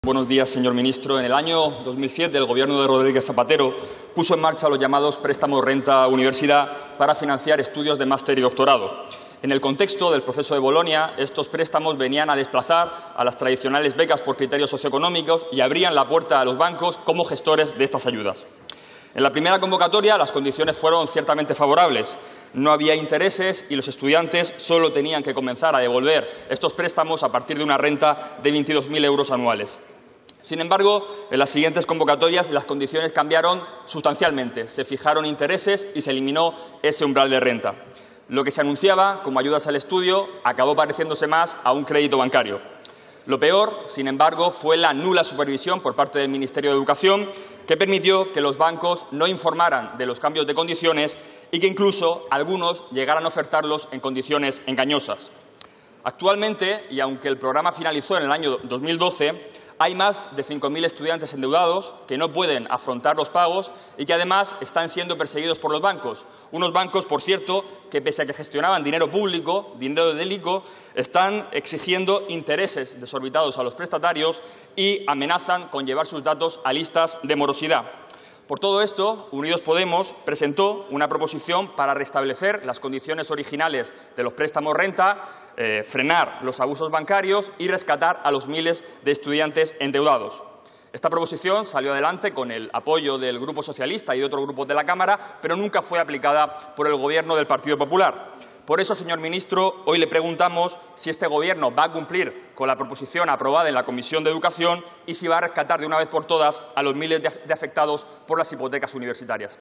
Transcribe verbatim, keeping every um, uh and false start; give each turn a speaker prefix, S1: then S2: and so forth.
S1: Buenos días, señor ministro. En el año dos mil siete, el Gobierno de Rodríguez Zapatero puso en marcha los llamados préstamos renta universidad para financiar estudios de máster y doctorado. En el contexto del proceso de Bolonia, estos préstamos venían a desplazar a las tradicionales becas por criterios socioeconómicos y abrían la puerta a los bancos como gestores de estas ayudas. En la primera convocatoria, las condiciones fueron ciertamente favorables. No había intereses y los estudiantes solo tenían que comenzar a devolver estos préstamos a partir de una renta de veintidós mil euros anuales. Sin embargo, en las siguientes convocatorias las condiciones cambiaron sustancialmente. Se fijaron intereses y se eliminó ese umbral de renta. Lo que se anunciaba como ayudas al estudio acabó pareciéndose más a un crédito bancario. Lo peor, sin embargo, fue la nula supervisión por parte del Ministerio de Educación, que permitió que los bancos no informaran de los cambios de condiciones y que incluso algunos llegaran a ofertarlos en condiciones engañosas. Actualmente, y aunque el programa finalizó en el año dos mil doce, hay más de cinco mil estudiantes endeudados que no pueden afrontar los pagos y que además están siendo perseguidos por los bancos. Unos bancos, por cierto, que pese a que gestionaban dinero público, dinero del ICO, están exigiendo intereses desorbitados a los prestatarios y amenazan con llevar sus datos a listas de morosidad. Por todo esto, Unidos Podemos presentó una proposición para restablecer las condiciones originales de los préstamos renta, eh, frenar los abusos bancarios y rescatar a los miles de estudiantes endeudados. Esta proposición salió adelante con el apoyo del Grupo Socialista y de otros grupos de la Cámara, pero nunca fue aplicada por el Gobierno del Partido Popular. Por eso, señor ministro, hoy le preguntamos si este Gobierno va a cumplir con la proposición aprobada en la Comisión de Educación y si va a rescatar de una vez por todas a los miles de afectados por las hipotecas universitarias.